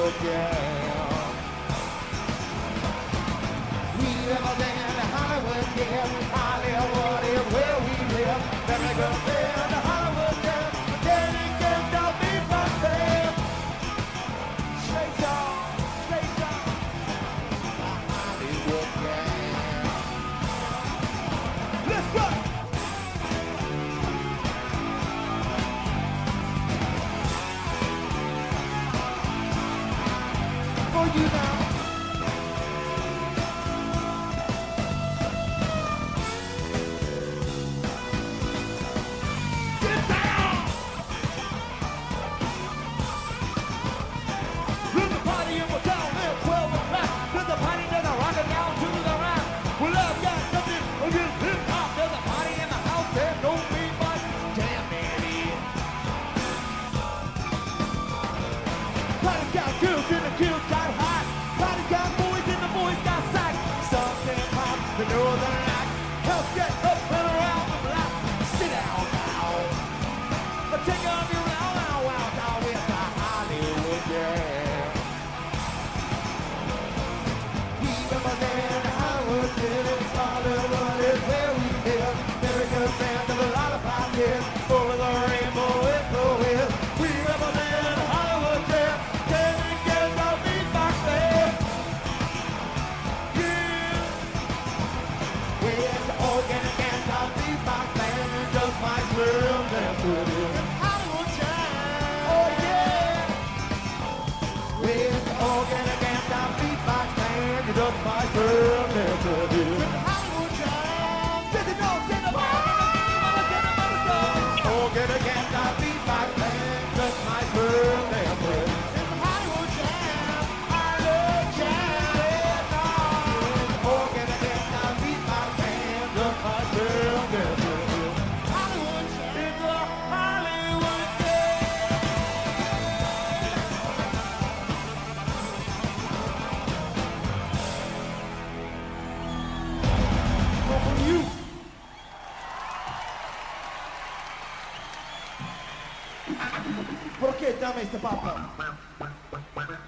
Hollywood Jam. We represent the Hollywood Jam. Hollywood is where we live. Very good band, the Hollywood Jam. Dedicated to me from there. Straight on, straight on. The Hollywood Jam. Let's go. For you now. Get down! There's a party in my town at 12 o'clock. There's a party that's rocking down to the rock. Well, I've got nothing against hip hop. There's a party in the house that don't mean much. Damn it. Party got girls and the girls got hot. Party got boys and the boys got sack. Something pop, the northern light. Help get up and around the block. Sit down now. Take on your round, now, wow, now with the Hollywood Jam. We represent the Hollywood Jam. Hollywood is where we live. America's band of a lot of pop kids. Over the rainbow with the wind. We represent the Hollywood Jam. Can't get the beatbox there. Yeah. With the organ and the beatbox band, just might swim dance with it. Hollywood Jam. Oh yeah. With the organ and the beatbox band, you just might swim dance with it. Hollywood Jam. Send it on, send it on. Organ and the beatbox band, just might swim dance with it. Hollywood Jam. Hollywood Jam. Organ and the beatbox band, just might swim dance with it. Hollywood Jam. It's a Hollywood Jam. Go for you. ¿Por qué dame este papa?